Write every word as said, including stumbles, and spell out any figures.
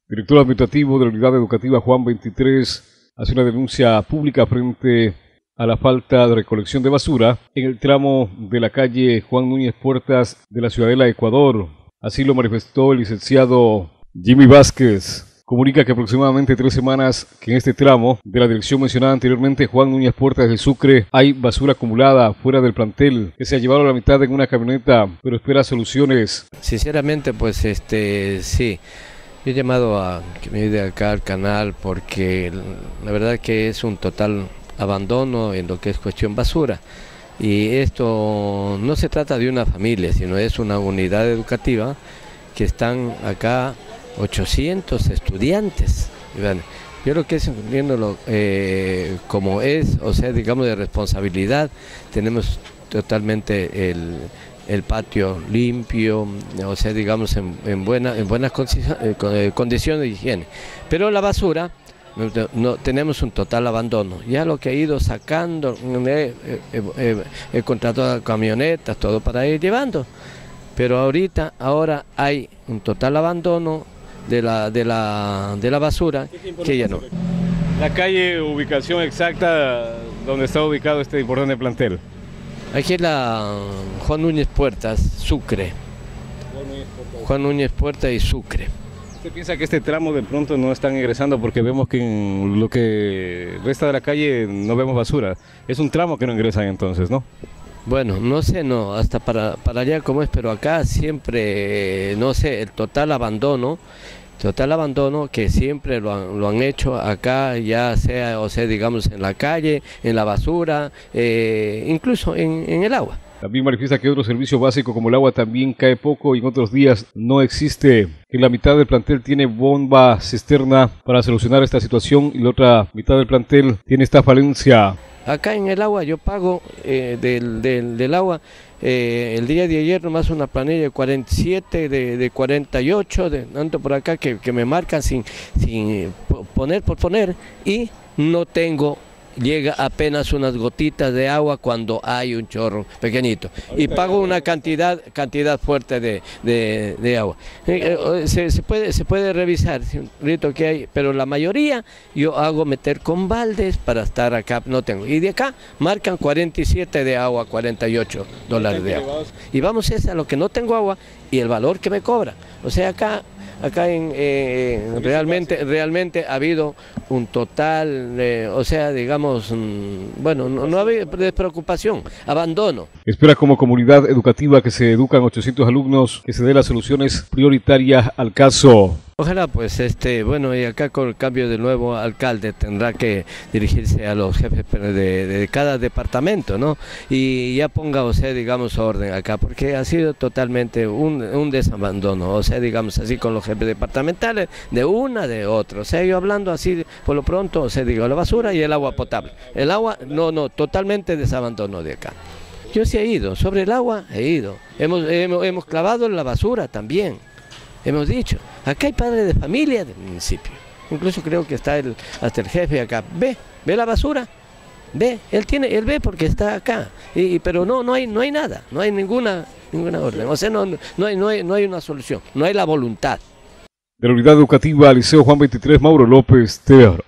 Director administrativo de la Unidad Educativa Juan veintitrés hace una denuncia pública frente a la falta de recolección de basura en el tramo de la calle Juan Núñez Puertas de la Ciudadela, Ecuador. Así lo manifestó el licenciado Jimmy Vázquez. Comunica que aproximadamente tres semanas que en este tramo de la dirección mencionada anteriormente, Juan Núñez Puertas de Sucre, hay basura acumulada fuera del plantel que se ha llevado a la mitad en una camioneta, pero espera soluciones. Sinceramente, pues este sí. He llamado a que me ayude acá al canal porque la verdad que es un total abandono en lo que es cuestión basura. Y esto no se trata de una familia, sino es una unidad educativa que están acá ochocientos estudiantes. Yo lo que es entendiéndolo eh, como es, o sea, digamos de responsabilidad, tenemos totalmente el... el patio limpio, o sea, digamos en, en, buena, en buenas condiciones de higiene. Pero la basura, no, no, tenemos un total abandono. Ya lo que he ido sacando, he, he, he, he contratado camionetas, todo para ir llevando. Pero ahorita, ahora hay un total abandono de la, de la, de la basura que ya no. La calle, ubicación exacta donde está ubicado este importante plantel. Aquí es la Juan Núñez Puertas, Sucre. Juan Núñez Puertas y Sucre. ¿Usted piensa que este tramo de pronto no están ingresando porque vemos que en lo que resta de la calle no vemos basura? Es un tramo que no ingresan entonces, ¿no? Bueno, no sé, no, hasta para, para allá como es, pero acá siempre, no sé, el total abandono. Total abandono que siempre lo han, lo han hecho acá, ya sea, o sea, digamos, en la calle, en la basura, eh, incluso en, en el agua. También manifiesta que otro servicio básico como el agua también cae poco y en otros días no existe. Que la mitad del plantel tiene bomba cisterna para solucionar esta situación y la otra mitad del plantel tiene esta falencia. Acá en el agua yo pago eh, del, del, del agua, eh, el día de ayer nomás una planilla de cuarenta y siete, de, de cuarenta y ocho, de tanto por acá que, que me marcan sin, sin poner por poner y no tengo, llega apenas unas gotitas de agua cuando hay un chorro pequeñito y pago una cantidad cantidad fuerte de, de, de agua. Se, se, puede, se puede revisar que hay, pero la mayoría yo hago meter con baldes para estar acá, no tengo. Y de acá marcan cuarenta y siete de agua, cuarenta y ocho dólares de agua. Y vamos a lo que no tengo agua y el valor que me cobra. O sea, acá... Acá en, eh, realmente, realmente ha habido un total, eh, o sea, digamos, mm, bueno, no, no ha habido despreocupación, abandono. Espera como comunidad educativa que se educan ochocientos alumnos, que se dé las soluciones prioritarias al caso. Ojalá, pues, este, bueno, y acá con el cambio del nuevo alcalde tendrá que dirigirse a los jefes de, de cada departamento, ¿no? Y ya ponga, o sea, digamos, orden acá, porque ha sido totalmente un, un desabandono, o sea, digamos así, con los jefes departamentales, de una, de otra. O sea, yo hablando así, por lo pronto, o sea, digo, la basura y el agua potable. El agua, no, no, totalmente desabandono de acá. Yo sí he ido, sobre el agua he ido. Hemos, hemos, hemos clavado en la basura también. Hemos dicho, acá hay padres de familia del municipio, incluso creo que está el, hasta el jefe acá, ve, ve la basura, ve, él tiene, él ve porque está acá, y, pero no, no hay, no hay nada, no hay ninguna, ninguna orden, o sea, no, no hay, no hay, no hay una solución, no hay la voluntad. De la Unidad Educativa Liceo Juan veintitrés, Mauro López, T R.